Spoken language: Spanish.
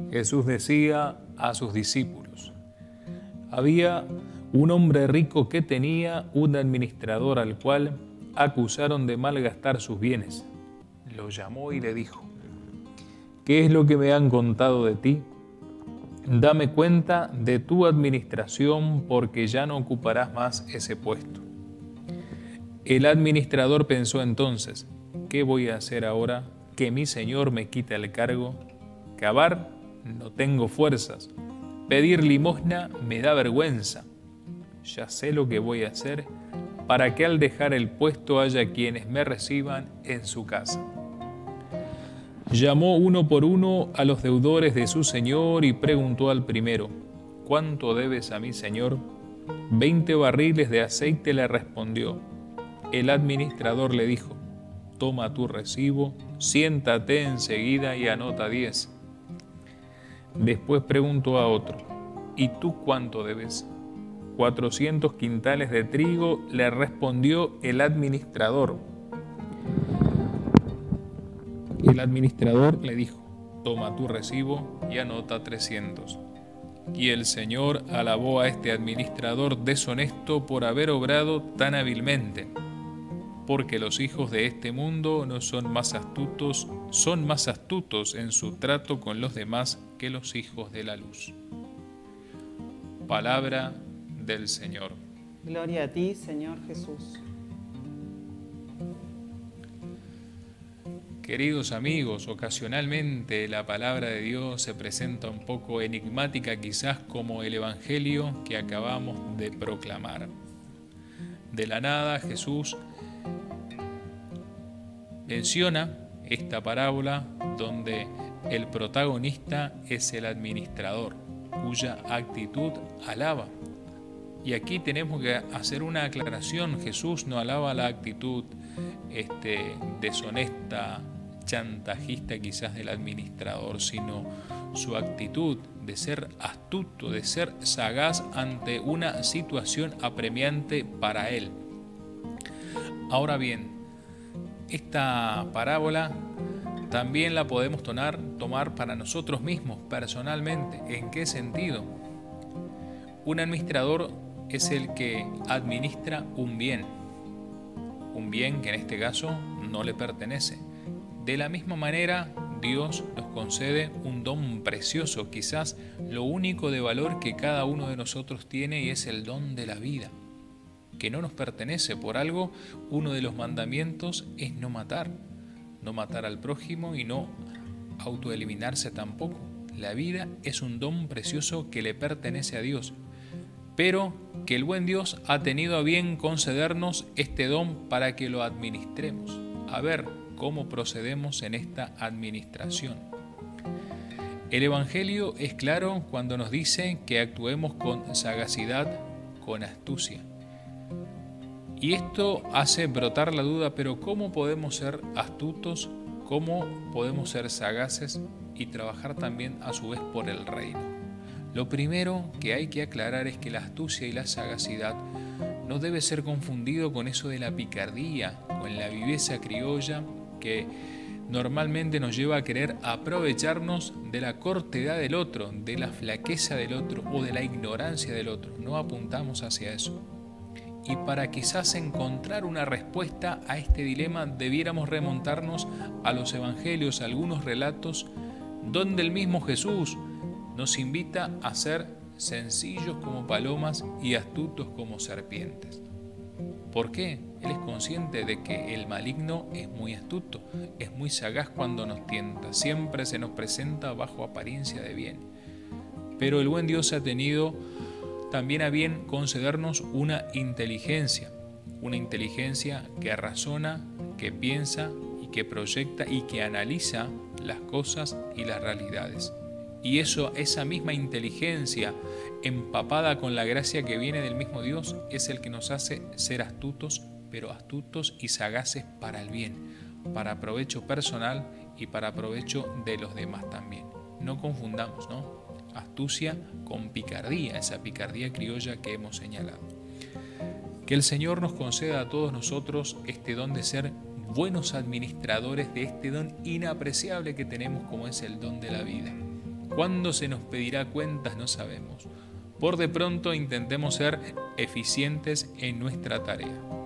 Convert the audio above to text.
Jesús decía a sus discípulos: había un hombre rico que tenía un administrador al cual acusaron de malgastar sus bienes. Lo llamó y le dijo: ¿qué es lo que me han contado de ti? Dame cuenta de tu administración, porque ya no ocuparás más ese puesto. El administrador pensó entonces: ¿qué voy a hacer ahora que mi señor me quita el cargo? Cavar, no tengo fuerzas. Pedir limosna me da vergüenza. Ya sé lo que voy a hacer para que al dejar el puesto haya quienes me reciban en su casa. Llamó uno por uno a los deudores de su señor y preguntó al primero: ¿cuánto debes a mi señor? 20 barriles de aceite, le respondió. El administrador le dijo: toma tu recibo, siéntate enseguida y anota 10. Después preguntó a otro: ¿y tú cuánto debes? 400 quintales de trigo, le respondió el administrador. El administrador le dijo: toma tu recibo y anota 300. Y el Señor alabó a este administrador deshonesto por haber obrado tan hábilmente, porque los hijos de este mundo no son más astutos en su trato con los demás que los hijos de la luz. Palabra del Señor. Gloria a ti, Señor Jesús. Queridos amigos, ocasionalmente la palabra de Dios se presenta un poco enigmática, quizás como el Evangelio que acabamos de proclamar. De la nada Jesús menciona esta parábola donde el protagonista es el administrador, cuya actitud alaba. Y aquí tenemos que hacer una aclaración: Jesús no alaba la actitud deshonesta, chantajista quizás del administrador, sino su actitud de ser astuto, de ser sagaz ante una situación apremiante para él. Ahora bien, esta parábola también la podemos tomar para nosotros mismos personalmente. ¿En qué sentido? Un administrador es el que administra un bien que en este caso no le pertenece. De la misma manera, Dios nos concede un don precioso, quizás lo único de valor que cada uno de nosotros tiene, y es el don de la vida, que no nos pertenece. Por algo, uno de los mandamientos es no matar al prójimo y no autoeliminarse tampoco. La vida es un don precioso que le pertenece a Dios, pero que el buen Dios ha tenido a bien concedernos este don para que lo administremos. A ver cómo procedemos en esta administración. El Evangelio es claro cuando nos dice que actuemos con sagacidad, con astucia. Y esto hace brotar la duda: pero ¿cómo podemos ser astutos? ¿Cómo podemos ser sagaces y trabajar también a su vez por el reino? Lo primero que hay que aclarar es que la astucia y la sagacidad no debe ser confundido con eso de la picardía, con la viveza criolla que normalmente nos lleva a querer aprovecharnos de la cortedad del otro, de la flaqueza del otro o de la ignorancia del otro. No apuntamos hacia eso. Y para quizás encontrar una respuesta a este dilema debiéramos remontarnos a los evangelios, a algunos relatos donde el mismo Jesús nos invita a ser sencillos como palomas y astutos como serpientes. ¿Por qué? Él es consciente de que el maligno es muy astuto, es muy sagaz cuando nos tienta, siempre se nos presenta bajo apariencia de bien. Pero el buen Dios ha tenido también a bien concedernos una inteligencia que razona, que piensa y que proyecta y que analiza las cosas y las realidades. Y esa misma inteligencia, empapada con la gracia que viene del mismo Dios, es el que nos hace ser astutos, pero astutos y sagaces para el bien, para provecho personal y para provecho de los demás también. No confundamos, ¿no? Astucia con picardía, esa picardía criolla que hemos señalado. Que el Señor nos conceda a todos nosotros este don de ser buenos administradores de este don inapreciable que tenemos, como es el don de la vida. ¿Cuándo se nos pedirá cuentas? No sabemos. Por de pronto intentemos ser eficientes en nuestra tarea.